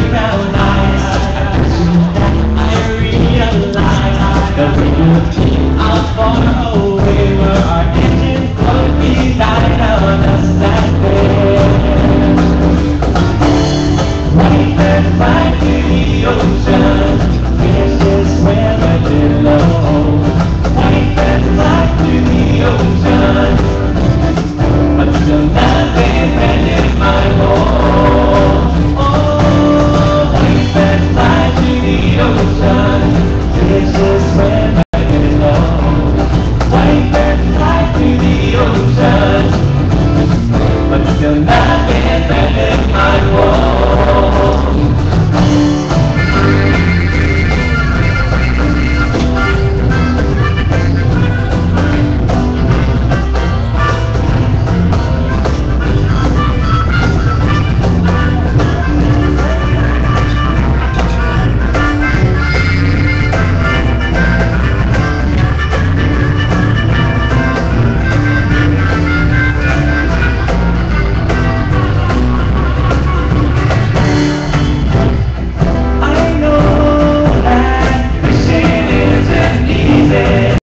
brown eyes. Soon I realized that we would keep out far away where our engines would be dying out of the